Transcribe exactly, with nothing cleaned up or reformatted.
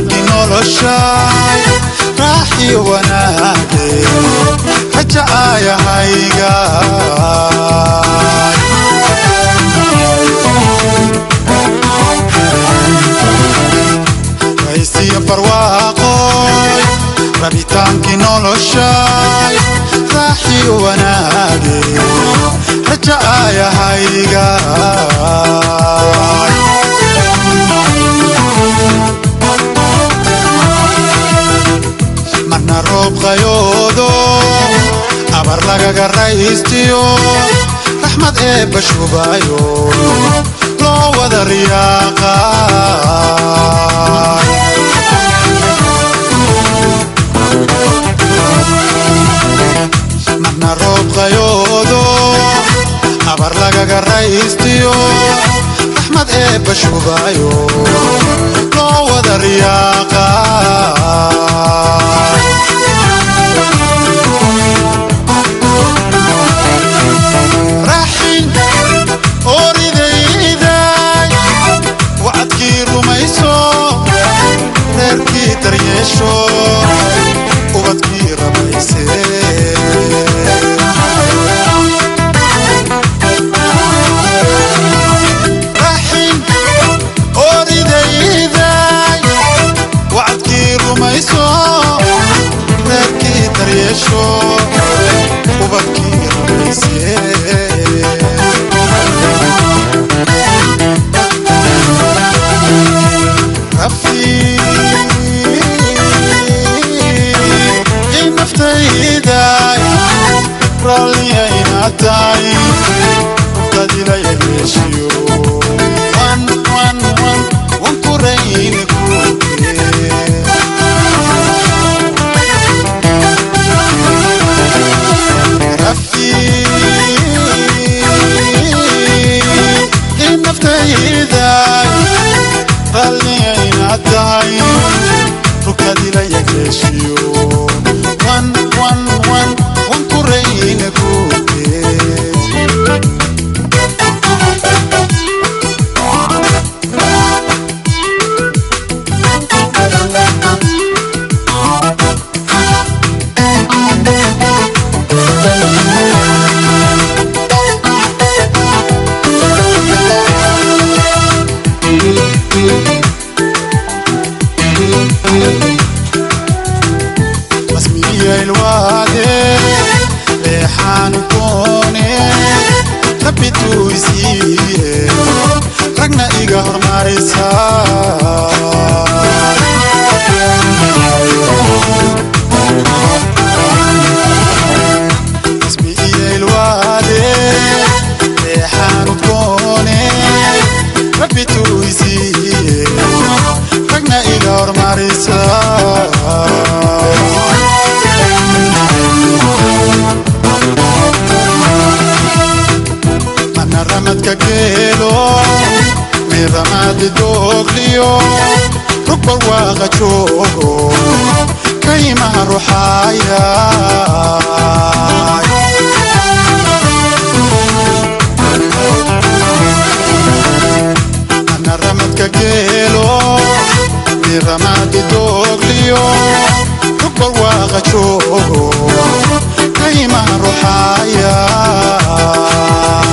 noloshay raaxi wanaage hajaaya hayga haysiya barwaaqoy rabitaanki noloshay raaxi wanaage hajaaya hayga mana roob qayoodo abar laga garaystiyo raxmad ee bashubayo loo wada riyaaqay mana roob qayoodo abar laga garaystiyo raxmad ee bashubayo loo wada riyaaqay raxin oridayday wacadkii rumayso reerkii daryeesho ubadkii rabayse raxin oridayday wacadkii rumayso reerkii daryeesho ubadkii rabayse Rally Tadila Yeshiyo One, one, one, one Kurain Kuke Rafi Enough Taidai Rally Natai Tadila Yeshiyo One, one, one, one Kurain Kuke مسمية الوادي ريحان كوني ربيتو يسيه رقنا إيقا هرماريسا مسمية الوادي ريحان كوني ربيتو يسيه رقنا إيقا هرماريسا رمت كجيلو من رماد دوغليو ركب الواقع شوقو كيما روحايا أنا رمت كجيلو من رماد دوغليو ركب الواقع شوقو كيما روحايا